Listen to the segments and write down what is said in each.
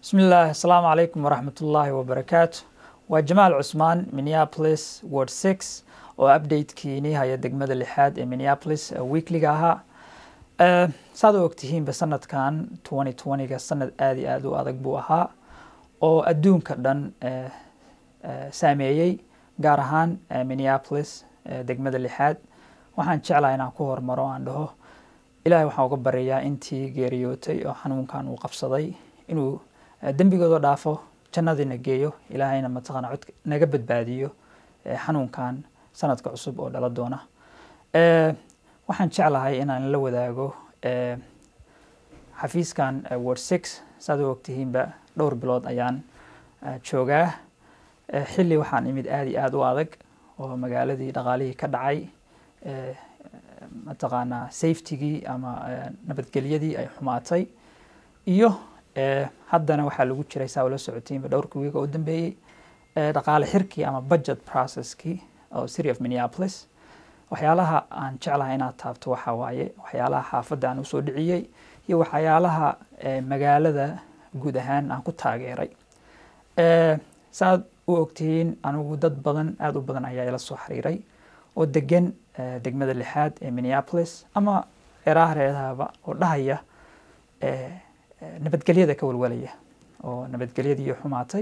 بسم الله السلام عليكم ورحمة الله وبركاته وجمال عثمان Minneapolis Ward 6 oo update-kii haya degmada lixaad ee Minneapolis weekly-ga ahaa saad ogtihiin sanadkan 2020ga sanad aad iyo aad u adag buu ahaa oo adduunka dhan saameeyay gaar ahaan Minneapolis degmada lixaad waxaan jeclahay inaan ku hormaro aan dhaho ilaahay waxaan uga baryayaa intii geeriyootay oo xanuunkan uu qabsaday inuu dambigooda dhaafo jannadina geeyo ilaahayna mataqana cod naga badbaadiyo xanuunkan sanadka cusub oo dhala doona waxaan jeclahay inaan la wadaago xafiiskan Ward 6 saad ogtihiinba dhowr bilood ayaan joogaa xilli waxaan imid aad iyo aad u adag oo magaaladii dhaqaalihii ka dhacay mataqana safety-gii ama nabadgelyadii ay xumaatay iyo haddana waxaa lagu jiray saa ula socotiinba dhowrkii wiiga u dambeeyay dhaqaale xirkii ama budget processkii oo City of Minneapolis waxyaalaha aan jeclahay inaad taabto waxa waaye waxyaalaha xaafadda aan usoo dhiciyay iyo waxyaalaha magaalada guud ahaan aan ku taageeray saad u ogtihiin anigu dad badan aad u badan ayaa ila soo xiriiray oo degan degmada lixaad ee Minneapolis ama eraahreedaba oo dhahaya nabadgelyada ka walwalaya oo nabadgelyadii xumaatay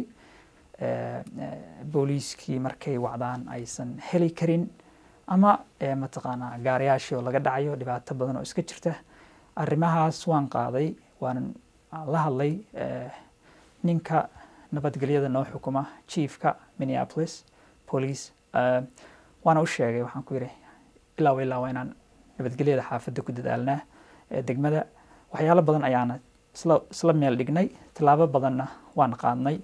booliiskii markay wacdaan aysan heli karin ama mataqaana gaariyaashii oo laga dhacayo dhibaato badan oo iska jirta arrimahaas waan qaaday waan la hadlay ninka nabadgelyada noo xukuma chiefka Minneapolis police waana u sheegay waxaan ku yiri ilaa inaan nabadgelyada xaafadda ku dadaalnaa degmada waxyaalo badan ayaana isla meel dhignay talaabo badanna waan qaadnay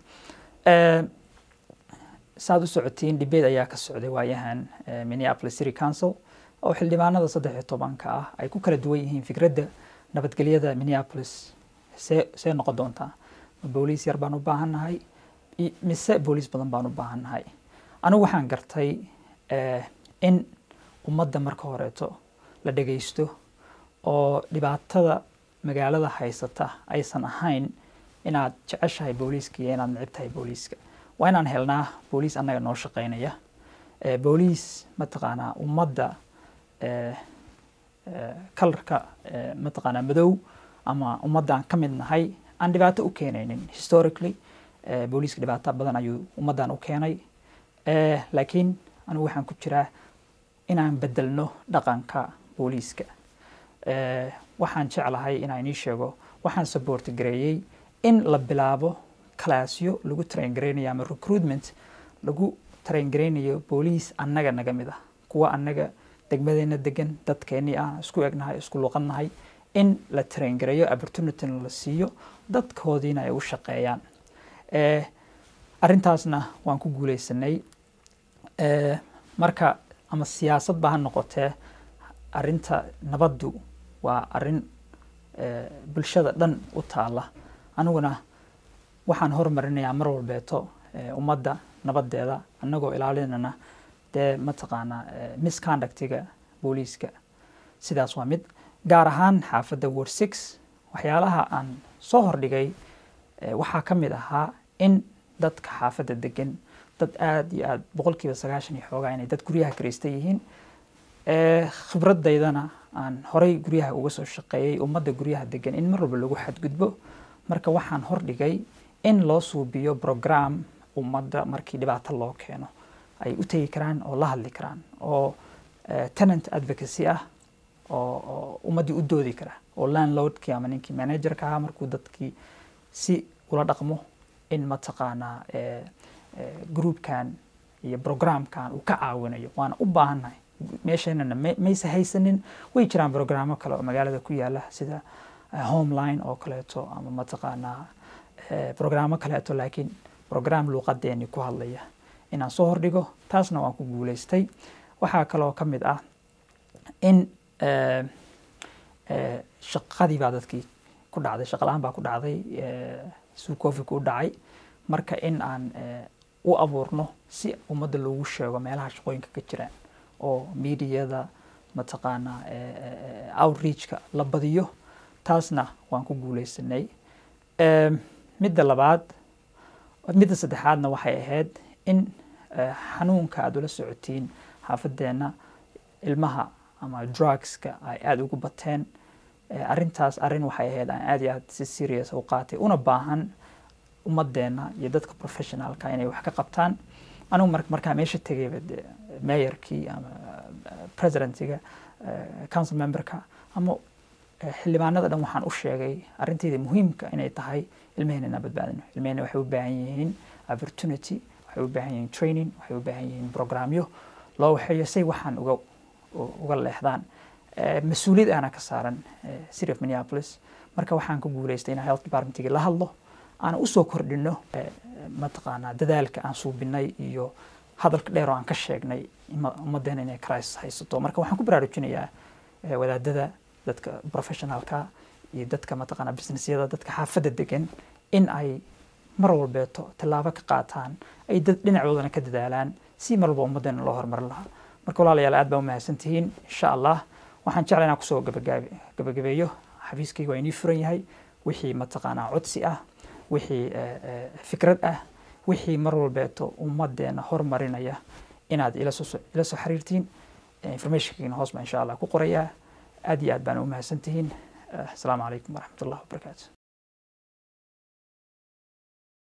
saad u socotiin debate ayaa ka socday waayahan Minneapolis City Council oo xildhibaanada 13 ah ay ku kala duwan yihiin fikradda nabadgelyada Minneapolis see noqon doontaa booliis yar baan u baahanahay mise booliis badan baan u baahanahay anigu waxaan gartay in ummadda marka horeeto la dhageysto oo dhibaatada magaalada haysata aysan ahayn inaad jeceshahay booliiska iyo inaad neceb tahay booliiska waa inaan helnaa booliis annaga noo shaqeynaya booliis mataqaana ummadda kalarka mataqaana madow ama ummaddan ka mid nahay aan dhibaato u keenaynin historically booliiska dhibaato badan ayuu ummaddan u keenay laakiin anigu waxaan ku jiraa inaan bedelno dhaqanka booliiska waxaan jeclahay inaan ii sheego waxaan support gareeyay in la bilaabo classyo lagu train gareynayo ama recruitment lagu train gareynayo booliis annaga naga mid ah kuwa annaga degmadeena degan dadkeennii aan isku egnahay isku luqadnahay in la train gareeyo opportunity la siiyo dadkoodiina ay u shaqeeyaan arrintaasna waan ku guuleysanay marka ama siyaasad baa ha noqotee arrinta nabaddu waa arrin bulshada dhan u taala aniguna waxaan horumarinayaa mar walbeeto ummadda nabadeeda annagoo ilaalinana dee mataqaana misconductiga booliiska sidaas waa mid gaar ahaan xaafadda Ward 6 waxyaalaha aan soo hordhigay waxaa ka mid ahaa in dadka xaafadda degan dad aad iyo aad 90% iyo xoogaa inay dad guryaha kireystay yihiin khibradaydana aan horay guryaha uga soo shaqeeyay ummadda guryaha degan in mar walba lagu xadgudbo marka waxaan hordhigay in loo suubiyo program ummadda markii dhibaato loo keeno ay u tagi karaan oo la hadli karaan oo tenant advocacy ah oo ummadii u doodi kara oo landlordkii ama ninkii managerka ahaa markuu dadkii si ula dhaqmo in mataqaana groupkan iyo programkan uu ka caawinayo waana u baahanahay meeshana maysa haysanin way jiraan programo kale oo magaalada ku yaala sida homeline oo kaleeto ama mataqaana programo kaleeto laakiin program luqadeeni ku hadlaya inaan soo hordhigo taasna waan ku guuleystay waxaa kale oo kamid ah in shaqadii baa dadkii ku dhacday shaqo la'aan baa ku dhacday suuqoofi ku dhacay marka in aan u abuurno si ummadda loogu sheego meelaha shaqooyinka ka jiraan oo media mataqaana outreach-ka la badiyo taasna waan ku guuleysanay midda labaad midda saddexaadna waxay ahayd in xanuunka aad ula socotiin xaafadeena ilmaha ama drugska ay aad ugu bateen arrintaas arrin waxay ahayd aan aad iyo aad si serious u qaatay una baahan ummadeena iyo dadka professionalka inay wax ka qabtaan anigu markaa meesha tegayba mayorkii ama presidentiga council memberka ama xildhibaanada dhan waxaan u sheegay arrinteeda muhiimka inay tahay ilmaheena inaan badbaadino ilmaheena waxay u baahan yihiin opportunity waxay u baahan yihiin training waxay u baahan yihiin programyo loo waxeeyo say waxaan uga leexdaan mas-uuliyad aana ka saaran city of Minneapolis marka waxaan ku guuleystay inaan health departmentiga la hadlo aan usoo kordhino mataqaanaa dadaalka aan suubinay iyo hadalka dheer oo aan ka sheegnay ummadeena inay crisis haysato marka waxaan ku baraarujinayaa wadaadada dadka professionalka iyo dadka mataqaanaa businessyada dadka xaafadda degan in ay mar walbeeto tallaabo ka qaataan ay dhinacoodana ka dadaalaan si mar walba ummadeena loo horumarin lahaa marka walaalayaal aad baa u mahadsantihiin insha allah waxaan jeclaa inaan kusoo gabagabeeyo xafiiskayga waa inii furan yahay wixii mataqaanaa codsi ah wixii fikrad ah wixii mar walbeeto ummadeena horumarinaya inaad ila soo xiriirtiin informationkiina hoos baan insha allah ku qorayaa aad iyo aad baan u mahadsantihiin السلام عليكم ورحمة الله وبركاته.